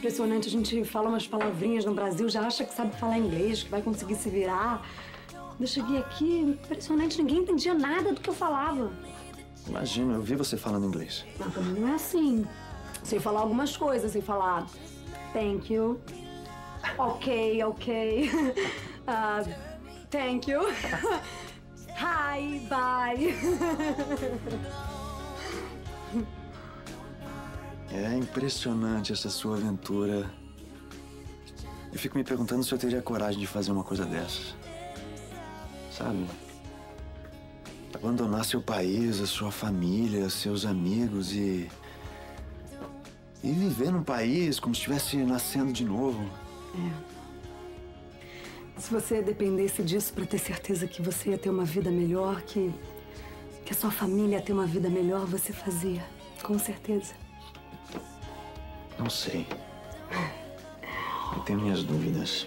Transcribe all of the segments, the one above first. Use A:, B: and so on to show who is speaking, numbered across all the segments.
A: Impressionante, a gente fala umas palavrinhas no Brasil, já acha que sabe falar inglês, que vai conseguir se virar. Quando eu cheguei aqui, impressionante, ninguém entendia nada do que eu falava.
B: Imagina, eu vi você falando inglês.
A: Não, também não é assim. Sei falar algumas coisas, sei falar thank you, ok, thank you, hi, bye.
B: É impressionante essa sua aventura. Eu fico me perguntando se eu teria coragem de fazer uma coisa dessas. Sabe? Abandonar seu país, a sua família, seus amigos e viver num país como se estivesse nascendo de novo.
A: Se você dependesse disso pra ter certeza que você ia ter uma vida melhor, que a sua família ia ter uma vida melhor, você fazia. Com certeza.
B: Não sei. Eu tenho minhas dúvidas.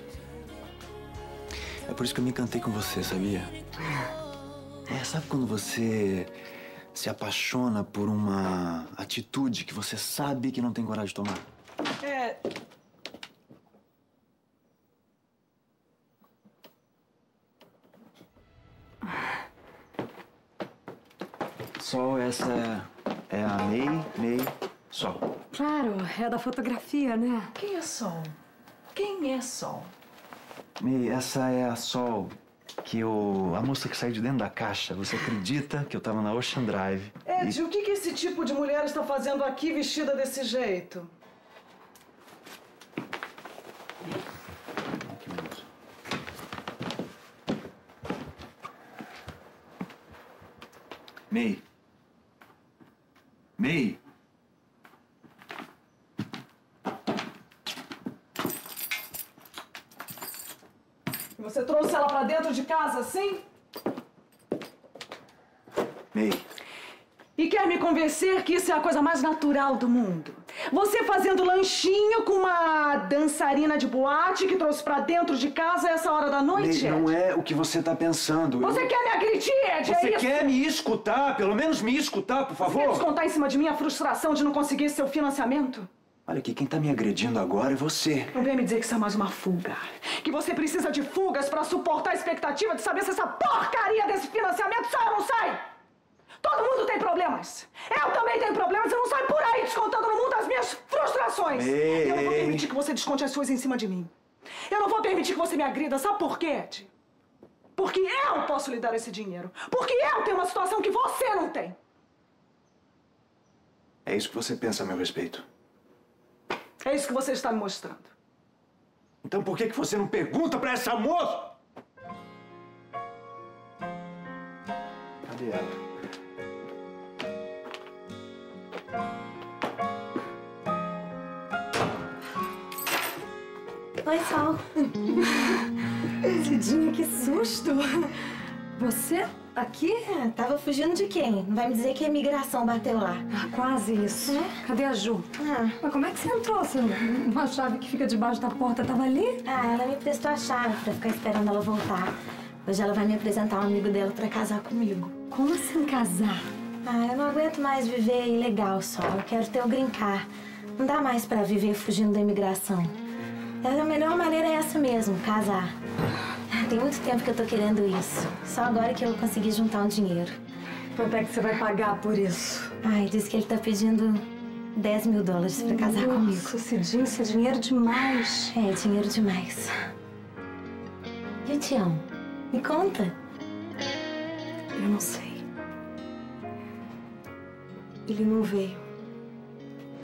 B: É por isso que eu me encantei com você, sabia? Sabe quando você se apaixona por uma atitude que você sabe que não tem coragem de tomar? Sol, essa é a May, Sol.
A: Claro, é da fotografia, né?
C: Quem é Sol? Quem é Sol?
B: May, essa é a Sol, a moça que saiu de dentro da caixa. Você acredita que eu tava na Ocean Drive?
C: Ed, o que esse tipo de mulher está fazendo aqui vestida desse jeito?
B: Que minuto. May.
C: Você trouxe ela pra dentro de casa assim?
B: May.
C: E quer me convencer que isso é a coisa mais natural do mundo? Você fazendo lanchinho com uma dançarina de boate que trouxe pra dentro de casa a essa hora da noite?
B: May, não é o que você tá pensando.
C: Você quer me agredir, Ed?
B: Você
C: é isso?
B: quer me escutar? Pelo menos me escutar, por
C: Você quer
B: favor?
C: descontar em cima de mim a frustração de não conseguir seu financiamento?
B: Olha aqui, quem tá me agredindo agora é você.
C: Não venha me dizer que isso é mais uma fuga. Que você precisa de fugas pra suportar a expectativa de saber se essa porcaria desse financiamento sai ou não sai. Todo mundo tem problemas. Eu também tenho problemas e não saio por aí descontando no mundo as minhas frustrações.
B: Ei.
C: Eu não vou permitir que você desconte as suas em cima de mim. Eu não vou permitir que você me agrida. Sabe por quê, Ed? Porque eu posso lhe dar esse dinheiro. Porque eu tenho uma situação que você não tem.
B: É isso que você pensa a meu respeito.
C: É isso que você está me mostrando.
B: Então por que você não pergunta pra essa moça? Cadê ela?
D: Oi, Sol.
A: Cidinha, que susto! Você aqui?
D: Tava fugindo de quem? Não vai me dizer que a imigração bateu lá.
A: Quase isso. Cadê a Ju? Mas como é que você entrou? Uma chave que fica debaixo da porta tava ali?
D: Ela me prestou a chave pra ficar esperando ela voltar. Hoje ela vai me apresentar um amigo dela pra casar comigo.
A: Como assim casar?
D: Eu não aguento mais viver ilegal, Sol. Eu quero ter o green card. Não dá mais pra viver fugindo da imigração. A melhor maneira é essa mesmo, casar. Tem muito tempo que eu tô querendo isso. Só agora que eu consegui juntar um dinheiro.
A: Quanto é que você vai pagar por isso?
D: Diz que ele tá pedindo $10 mil pra casar comigo.
A: Nossa, Cidinha, isso é dinheiro demais.
D: É, dinheiro demais. Eu te amo. Me conta.
A: Eu não sei. Ele não veio.